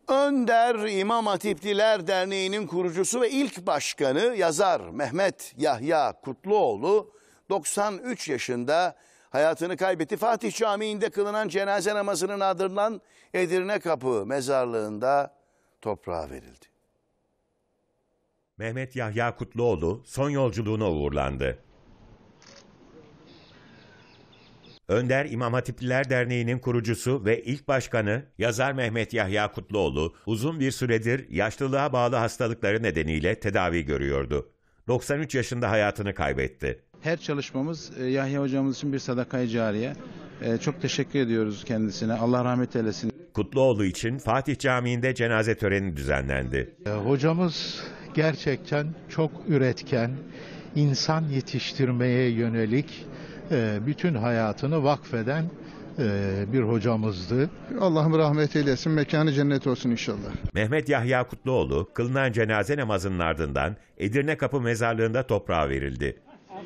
Önder İmam Hatipliler Derneği'nin kurucusu ve ilk başkanı yazar Mehmet Yahya Kutluoğlu 93 yaşında hayatını kaybetti. Fatih Camii'nde kılınan cenaze namazının ardından Edirnekapı mezarlığında toprağa verildi. Mehmet Yahya Kutluoğlu son yolculuğuna uğurlandı. Önder İmam Hatipliler Derneği'nin kurucusu ve ilk başkanı yazar Mehmet Yahya Kutluoğlu uzun bir süredir yaşlılığa bağlı hastalıkları nedeniyle tedavi görüyordu. 93 yaşında hayatını kaybetti. Her çalışmamız Yahya hocamız için bir sadaka-i cariye. Çok teşekkür ediyoruz kendisine. Allah rahmet eylesin. Kutluoğlu için Fatih Camii'nde cenaze töreni düzenlendi. Hocamız gerçekten çok üretken, insan yetiştirmeye yönelik bütün hayatını vakfeden bir hocamızdı. Allah'ım rahmet eylesin, mekanı cennet olsun inşallah. Mehmet Yahya Kutluoğlu kılınan cenaze namazının ardından Edirnekapı mezarlığında toprağa verildi.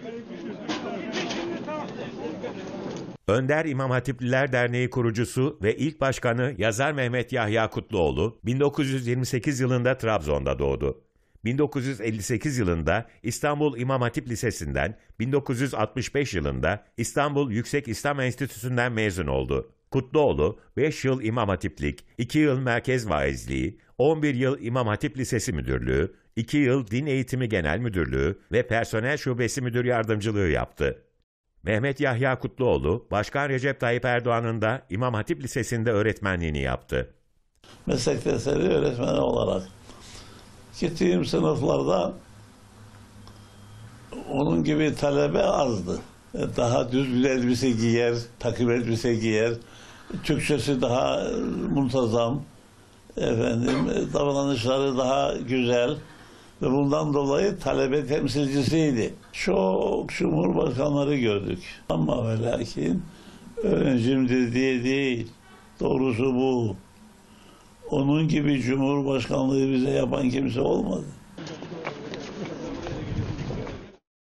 Önder İmam Hatipliler Derneği kurucusu ve ilk başkanı yazar Mehmet Yahya Kutluoğlu 1928 yılında Trabzon'da doğdu. 1958 yılında İstanbul İmam Hatip Lisesi'nden, 1965 yılında İstanbul Yüksek İslam Enstitüsü'nden mezun oldu. Kutluoğlu 5 yıl İmam Hatiplik, 2 yıl Merkez Vaizliği, 11 yıl İmam Hatip Lisesi Müdürlüğü, 2 yıl Din Eğitimi Genel Müdürlüğü ve Personel Şubesi Müdür Yardımcılığı yaptı. Mehmet Yahya Kutluoğlu, Başkan Recep Tayyip Erdoğan'ın da İmam Hatip Lisesi'nde öğretmenliğini yaptı. Meslek lisesi öğretmeni olarak gittiğim sınıflarda onun gibi talebe azdı. Daha düz bir elbise giyer, takım elbise giyer, Türkçesi daha muntazam, davranışları daha güzel ve bundan dolayı talebe temsilcisiydi. Çok cumhurbaşkanları gördük ama ve lakin öğrencimdir diye değil, doğrusu bu. Onun gibi cumhurbaşkanlığı bize yapan kimse olmadı.